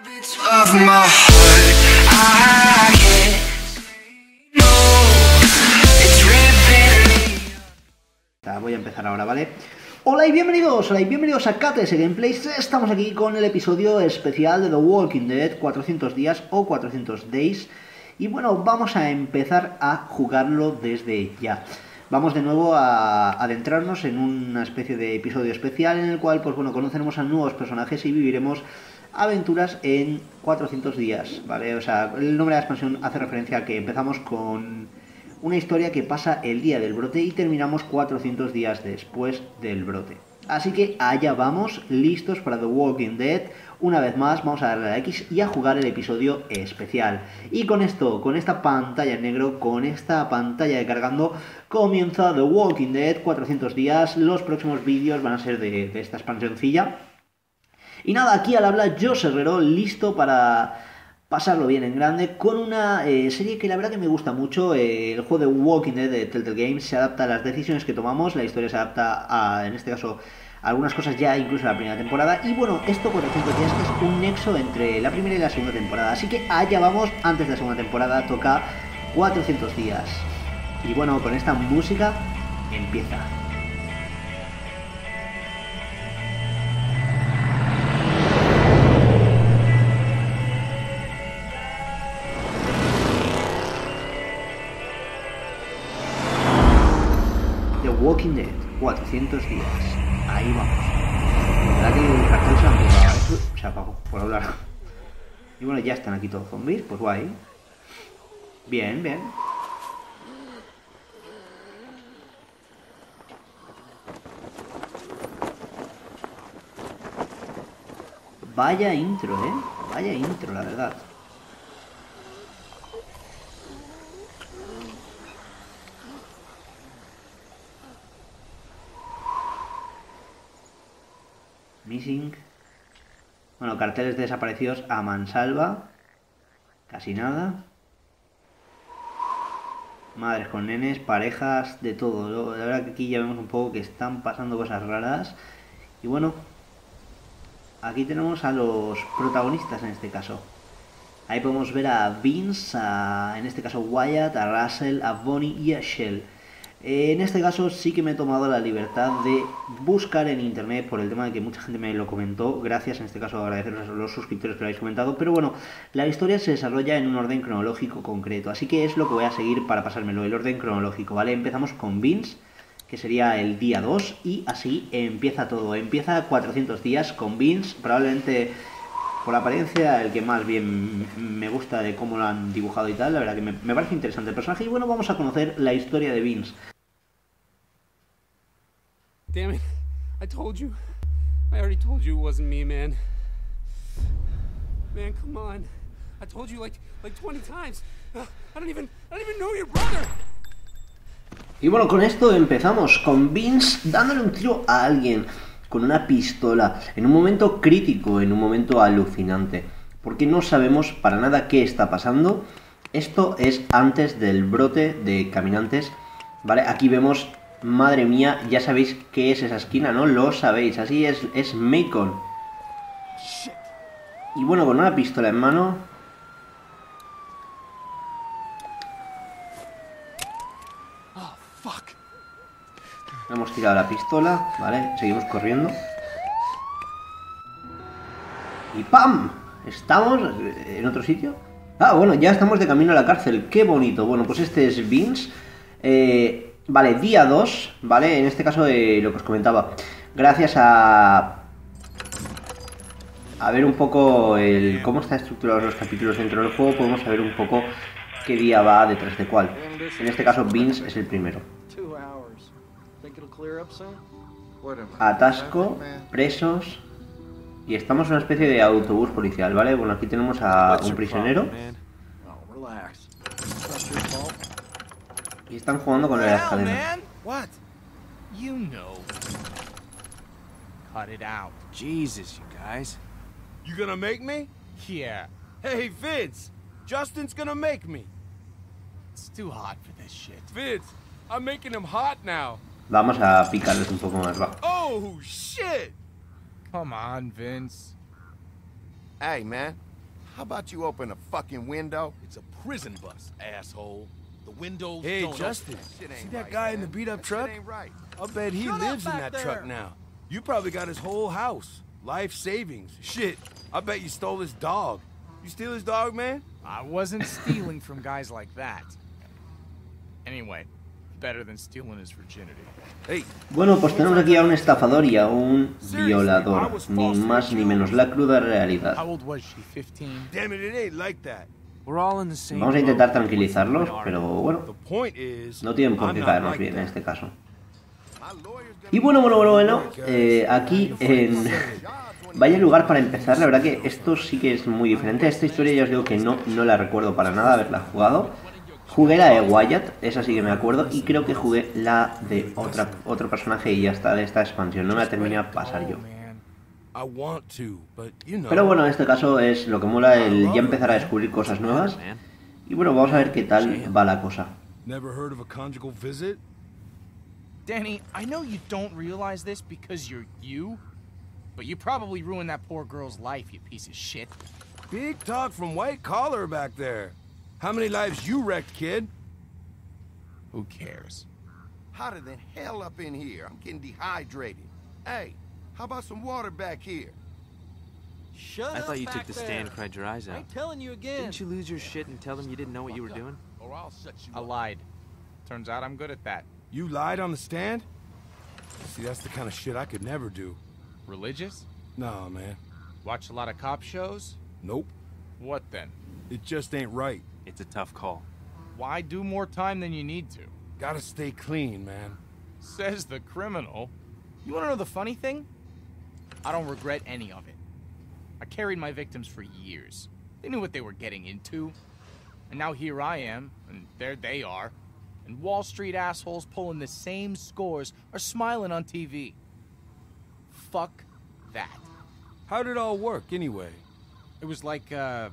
Of my heart, I can't no, it's ripping me. Voy a empezar ahora, ¿vale? Hola y bienvenidos a KTS Gameplays. Estamos aquí con el episodio especial de The Walking Dead, 400 días o 400 days. Y bueno, vamos a empezar a jugarlo desde ya. Vamos de nuevo a adentrarnos en una especie de episodio especial en el cual, pues bueno, conoceremos a nuevos personajes y viviremos aventuras en 400 días, ¿vale? O sea, el nombre de la expansión hace referencia a que empezamos con una historia que pasa el día del brote y terminamos 400 días después del brote. Así que allá vamos, listos para The Walking Dead. Una vez más vamos a darle a la X y a jugar el episodio especial. Y con esto, con esta pantalla en negro, con esta pantalla de cargando, comienza The Walking Dead, 400 días. Los próximos vídeos van a ser de esta expansioncilla. Y nada, aquí al habla Josh Herrero, listo para pasarlo bien en grande, con una serie que la verdad que me gusta mucho. El juego de Walking Dead de Telltale Games se adapta a las decisiones que tomamos, la historia se adapta a, en este caso, algunas cosas ya incluso en la primera temporada. Y bueno, esto 400 días es un nexo entre la primera y la segunda temporada. Así que allá vamos, antes de la segunda temporada toca 400 días. Y bueno, con esta música empieza. The Walking Dead, 400 días. Ahí vamos. La verdad que el cartel se apagó, por hablar. Y bueno, ya están aquí todos zombies, pues guay. Bien, bien. Vaya intro, Vaya intro, la verdad. Missing. Bueno, carteles de desaparecidos a mansalva. Casi nada. Madres con nenes, parejas, de todo. La verdad que aquí ya vemos un poco que están pasando cosas raras. Y bueno, aquí tenemos a los protagonistas en este caso. Ahí podemos ver a Vince, en este caso Wyatt, a Russell, a Bonnie y a Shell. En este caso sí que me he tomado la libertad de buscar en internet por el tema de que mucha gente me lo comentó. Gracias, en este caso agradeceros a los suscriptores que lo habéis comentado. Pero bueno, la historia se desarrolla en un orden cronológico concreto, así que es lo que voy a seguir para pasármelo, el orden cronológico, ¿vale? Empezamos con Vince, que sería el día 2, y así empieza todo. Empieza 400 días con Vince, probablemente por la apariencia el que más bien me gusta de cómo lo han dibujado y tal. La verdad que me parece interesante el personaje. Y bueno, vamos a conocer la historia de Vince. Damn it. I told you. I already told you it wasn't me, man. Man, come on. I told you like 20 times. I don't even know your brother. Y bueno, con esto empezamos con Vince dándole un tiro a alguien con una pistola en un momento crítico, en un momento alucinante, porque no sabemos para nada qué está pasando. Esto es antes del brote de caminantes, ¿vale? Aquí vemos, madre mía, ya sabéis qué es esa esquina, ¿no? Lo sabéis, así es Macon. Y bueno, con una pistola en mano. Oh, fuck. Hemos tirado la pistola, ¿vale? Seguimos corriendo. Y ¡pam! ¿Estamos en otro sitio? Ah, bueno, ya estamos de camino a la cárcel. ¡Qué bonito! Bueno, pues este es Vince. Vale, día 2, ¿vale? En este caso, lo que os comentaba. Gracias a ver un poco cómo están estructurados los capítulos dentro del juego, podemos saber un poco qué día va detrás de cuál. En este caso, Vince es el primero. Atasco, presos. Y estamos en una especie de autobús policial, ¿vale? Bueno, aquí tenemos a un prisionero. Y están jugando con las cadenas. What? You know. Cut it out. Jesus, you guys. You gonna make me? Yeah. Hey, Vince. Justin's gonna make me. It's too hot for this shit. Vince, I'm making him hot now. Vamos a picarles un poco más, va. Oh, shit! Come on, Vince. Hey, man. How about you open a fucking window? It's a prison bus, asshole. The windows Hey, don't Justin, Shit ain't see that right, guy in man. the beat-up That truck? shit ain't right. I'll bet he lives in that truck now. You probably got his whole house. Life savings. Shit, I bet you stole his dog. You steal his dog, man? I wasn't stealing from guys like that. Anyway, better than stealing his virginity. Hey, Bueno, pues tenemos aquí a un estafador y a un violador. Ni más ni menos, la cruda realidad. How old was she? 15? damn it ain't like that. We're all in the same Vamos a boat. intentar tranquilizarlos, pero The bueno, point is, no tienen por I'm qué not caernos like bien en that. este caso. My lawyer's gonna Y bueno, aquí en... Vaya lugar para empezar, la verdad que esto sí que es muy diferente. Esta historia ya os digo que no la recuerdo para nada haberla jugado. Jugué la de Wyatt, esa sí que me acuerdo, y creo que jugué la de otro personaje y ya está, de esta expansión. No me la terminé a pasar yo. I want to, but you know. Pero bueno, en este caso es lo que mola el ya empezar a descubrir cosas nuevas. Y bueno, vamos a ver qué tal va la cosa. Never heard of a conjugal visit? Danny, I know you don't realize this because you're you, but you probably ruined that poor girl's life, you piece of shit. Big talk from White Collar back there. How many lives you wrecked, kid? Who cares? hotter than hell up in here. I'm getting dehydrated. Hey, how about some water back here? I thought you took the stand, cried your eyes out. I'm telling you again. Didn't you lose your shit and tell them you didn't know what you were doing? Or I'll shut you I up. lied. Turns out I'm good at that. You lied on the stand? See, that's the kind of shit I could never do. Religious? Nah, man. Watch a lot of cop shows? Nope. What then? It just ain't right. It's a tough call. Why do more time than you need to? Gotta stay clean, man. Says the criminal. You wanna know the funny thing? I don't regret any of it. I carried my victims for years. They knew what they were getting into. And now here I am, and there they are. And Wall Street assholes pulling the same scores are smiling on TV. Fuck that. How'd it all work, anyway? It was like a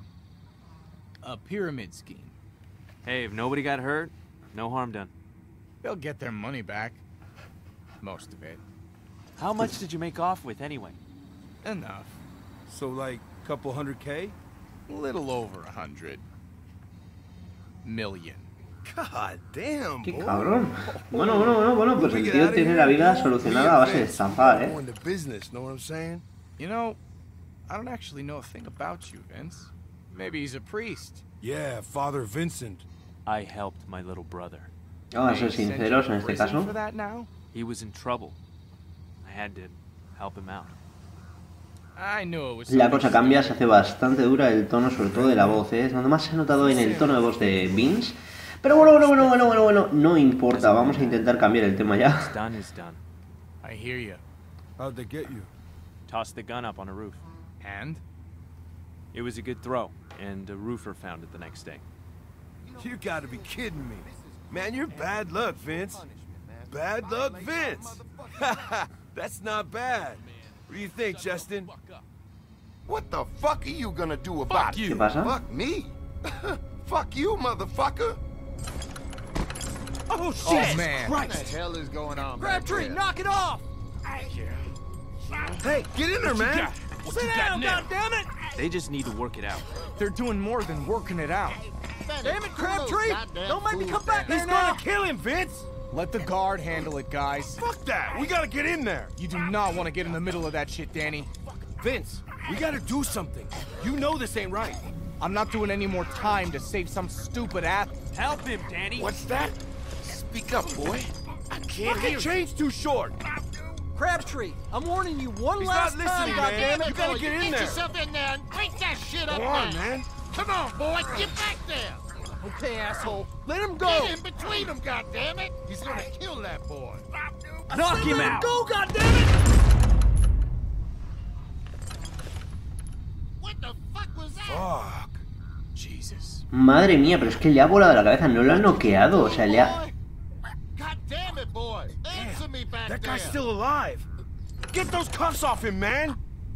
pyramid scheme. Hey, if nobody got hurt, no harm done. They'll get their money back. Most of it. How much did you make off with anyway? Enough. So, like, couple $100K? A little over 100 million. God damn, Qué boy. cabrón. Bueno, pues el tío tiene la vida solucionada a base de estafar, Going to business, know what I'm saying? You know, I don't actually know a thing about you, Vince. Maybe he's a priest. Yeah, Father Vincent. I helped my little brother. Vamos a ser They sent you sinceros to en este prison caso. for that now? He was in trouble. I had to help him out. I knew it was La something cosa cambia, se stupid. hace bastante dura el tono, sobre todo de la voz, ¿eh? Es donde más se ha notado en el tono de voz de Vince. Pero bueno, no importa, vamos a intentar cambiar el tema ya. What's done is done. I hear you. How'd they get you? Tossed the gun up on a roof. And? It was a good throw, and a roofer found it the next day. You gotta be kidding me. Man, you're bad luck, Vince. Bad luck, Vince. That's not bad. What do you think, Justin? What the fuck are you gonna do about ¿Qué it? pasa? Fuck me? Fuck you, motherfucker! Oh, man. What the hell is going on? Crabtree, knock it off! Hey, get in there, man. Sit down, goddammit! They just need to work it out. They're doing more than working it out. Damn it, Crabtree! Don't make me come back He's there now! gonna kill him, Vince. Let the guard handle it, guys. Fuck that. We gotta get in there. You do not want to get in the middle of that shit, Danny. Vince, we gotta do something. You know this ain't right. I'm not doing any more time to save some stupid ass. Help him, Danny! What's that? Speak up, boy. I can't Fucking hear you. chain's too short. Crabtree, I'm warning you one He's last not time, listening, man. goddammit! You gotta get in there. yourself in there and break that shit up Come on, now. man. Come on, boy, get back there. Okay, asshole, let him go! Get in between them, goddammit. He's gonna kill that boy. Knock him Let him out! go, goddammit! What the fuck was that? Fuck. Jesus. Madre mía, pero es que le ha volado la cabeza, no lo ha noqueado, o sea, le ha... God damn it, boy. Answer me back That there. guy's still alive. Get those cuffs off him, man.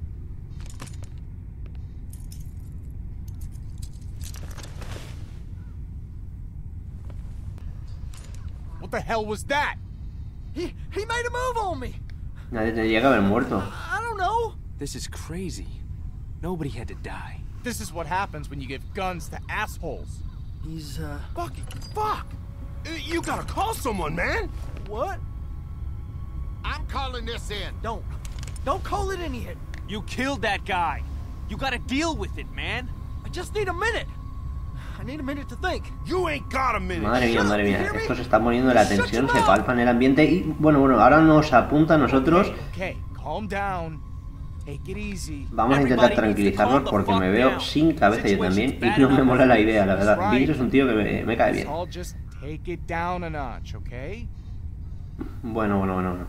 What the hell was that? He made a move on me! Nadie tendría que haber muerto. I don't know! This is crazy. Nobody had to die. This is what happens when you give guns to assholes. He's, Fuck! You gotta call someone, man! What? I'm calling this in. Don't call it in here. You killed that guy. You gotta deal with it, man. I just need a minute. I need a minute to think. You ain't got a minute. Madre mía, esto se está poniendo de la tensión, se palpa en el ambiente y bueno, ahora nos apunta a nosotros. Okay, calm down. Take it easy. Vamos a intentar tranquilizarnos porque me veo sin cabeza yo también y no me mola la idea, la verdad. Vince es un tío que me cae bien. Take it down a notch, okay? Bueno.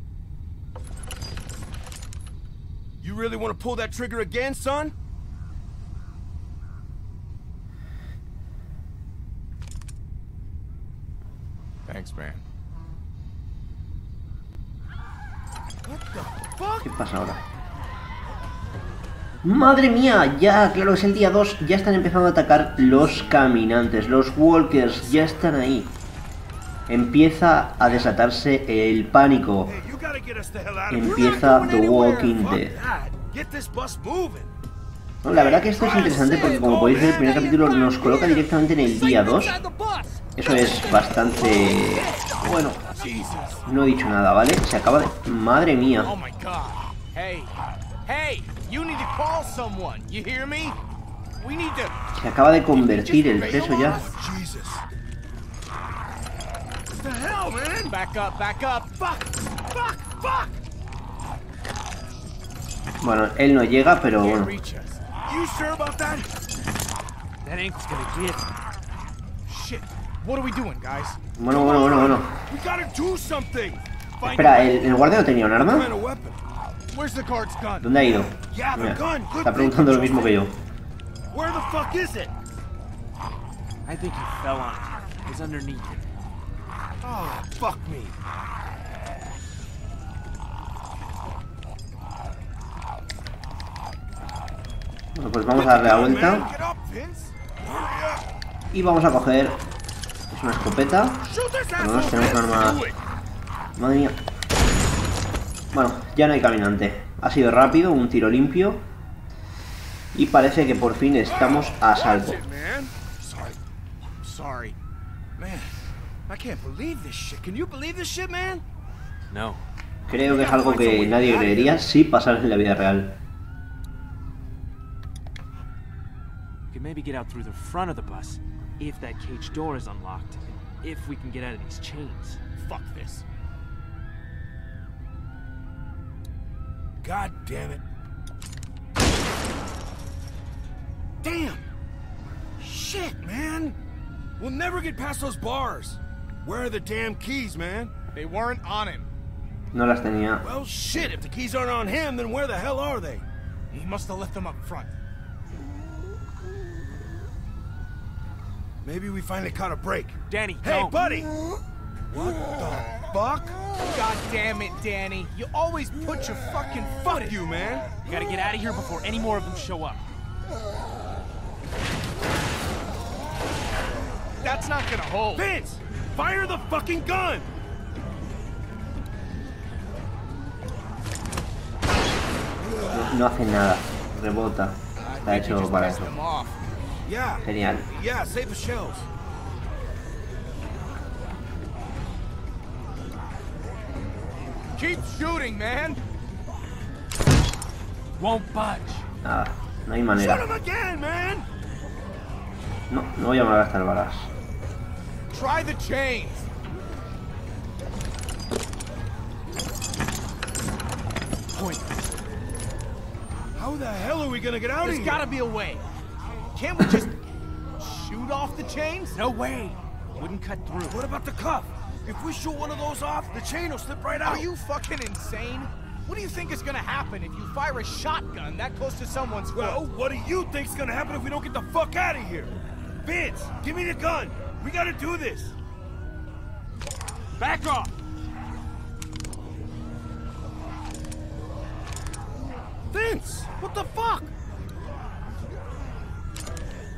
You really want to pull that trigger again, son? Thanks, man. What the fuck? ¿Qué pasa ahora? ¡Madre mía! Ya, claro, es el día 2. Ya están empezando a atacar los caminantes. Los walkers ya están ahí. Empieza a desatarse el pánico. Empieza The Walking Dead. No, la verdad que esto es interesante porque, como podéis ver, el primer capítulo nos coloca directamente en el día 2. Eso es bastante... bueno, no he dicho nada, ¿vale? Se acaba de... ¡Madre mía! Oh my God. Hey, you need to call someone. You hear me? We need to... Se acaba de convertir el preso ya. What the hell, man? Back up. Fuck. Bueno, él no llega, pero bueno. You sure about that? That ankle's gonna get. Shit. What are we doing, guys? Bueno. We gotta do something. Espera, ¿el guardia no tenía un arma? Where's the guard's gun? ¿Dónde ha ido? Yeah, the Mira, gun. Good está preguntando lo mismo que yo. Where the fuck is it? I think he fell on it. It's underneath it. Oh, fuck me. Bueno, pues vamos a darle la vuelta. Y vamos a coger... es una escopeta. Por lo menos tenemos un arma... Madre mía. Bueno, ya no hay caminante. Ha sido rápido, un tiro limpio. Y parece que por fin estamos a salvo. Sorry. Man, I can't believe this shit. Can you believe this shit, man? No. Creo que es algo que nadie creería si pasara en la vida real. We can maybe get out through the front of the bus if that cage door is unlocked. If we can get out of these chains. Fuck this. God damn it. Damn! Shit, man! We'll never get past those bars. Where are the damn keys, man? They weren't on him. No las tenía. Well, shit, if the keys aren't on him, then where the hell are they? He must have left them up front. Maybe we finally caught a break. Danny, Hey, don't. buddy! What the fuck? God damn it, Danny. You always put your fucking foot in. Fuck you, man! We gotta get out of here before any more of them show up. That's not gonna hold. Vince! Fire the fucking gun! No hace nada. Rebota. Está hecho para eso. Yeah. Genial. Yeah, save the shells. Keep shooting, man. Won't budge. Nada. No hay Shoot manera. him again, man! No voy a gastar balas. Try the chains. Point. How the hell are we gonna get out of There's here? gotta be a way. Can't we just shoot off the chains? No way. Wouldn't cut through. What about the cuff? If we shoot one of those off, the chain will slip right out. Are you fucking insane? What do you think is gonna happen if you fire a shotgun that close to someone's foot? Well, what do you think's gonna happen if we don't get the fuck out of here? Vince, give me the gun. We gotta do this. Back off. Vince, what the fuck?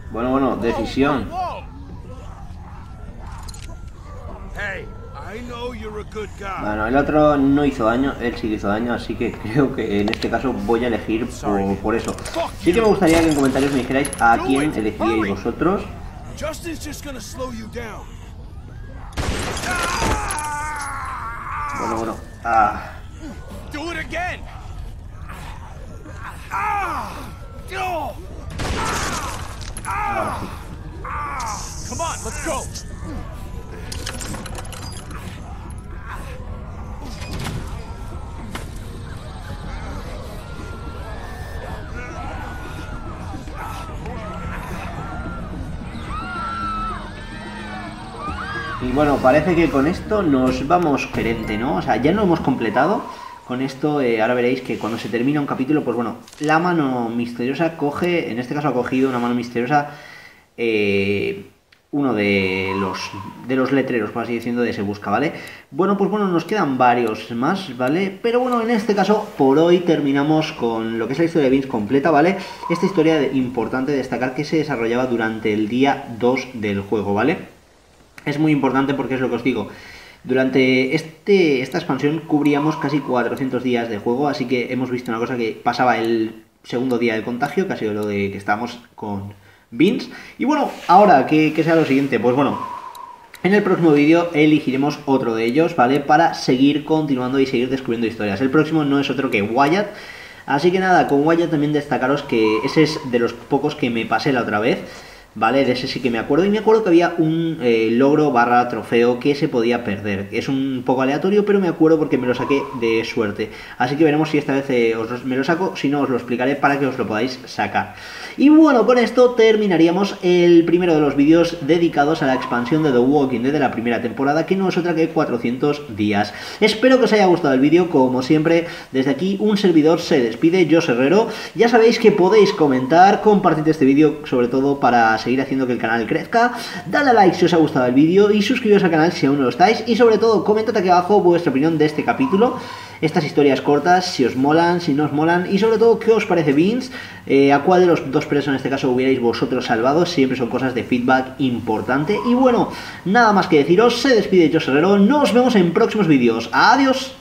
Bueno, decisión. Whoa, whoa. Hey, I know you're a good guy. Bueno, el otro no hizo daño, él sí que hizo daño, así que creo que en este caso voy a elegir por eso. Sí que me gustaría que en comentarios me dijerais a quién elegiríais vosotros. Justin's just gonna slow you down. Bueno. Do it again. Ahora sí. Come on, let's go. Y bueno, parece que con esto nos vamos gerente, ¿no? O sea, ya lo hemos completado. Con esto, ahora veréis que cuando se termina un capítulo, pues bueno, la mano misteriosa coge, en este caso ha cogido una mano misteriosa, uno de los letreros, por así diciendo, de Se Busca, ¿vale? Bueno, pues bueno, nos quedan varios más, ¿vale? Pero bueno, en este caso, por hoy terminamos con lo que es la historia de Vince completa, ¿vale? Esta historia importante destacar que se desarrollaba durante el día 2 del juego, ¿vale? Es muy importante porque es lo que os digo. Durante esta expansión cubríamos casi 400 días de juego, así que hemos visto una cosa que pasaba el segundo día del contagio, que ha sido lo de que estábamos con Vince. Y bueno, ahora, ¿qué sea lo siguiente? Pues bueno, en el próximo vídeo elegiremos otro de ellos, ¿vale? Para seguir continuando y seguir descubriendo historias. El próximo no es otro que Wyatt. Así que nada, con Wyatt también destacaros que ese es de los pocos que me pasé la otra vez. ¿Vale? De ese sí que me acuerdo. Y me acuerdo que había un logro / trofeo que se podía perder. Es un poco aleatorio, pero me acuerdo porque me lo saqué de suerte. Así que veremos si esta vez me lo saco. Si no, os lo explicaré para que os lo podáis sacar. Y bueno, con esto terminaríamos el primero de los vídeos dedicados a la expansión de The Walking Dead de la primera temporada, que no es otra que 400 días. Espero que os haya gustado el vídeo. Como siempre, desde aquí un servidor se despide, Jos Herrero. Ya sabéis que podéis comentar, compartir este vídeo, sobre todo para seguir haciendo que el canal crezca. Dale a like si os ha gustado el vídeo y suscribiros al canal si aún no lo estáis. Y sobre todo, comentad aquí abajo vuestra opinión de este capítulo, estas historias cortas, si os molan, si no os molan, y sobre todo, ¿qué os parece Vince? ¿A cuál de los dos presos en este caso hubierais vosotros salvado? Siempre son cosas de feedback importante. Y bueno, nada más que deciros, se despide Jos Herrero, nos vemos en próximos vídeos. ¡Adiós!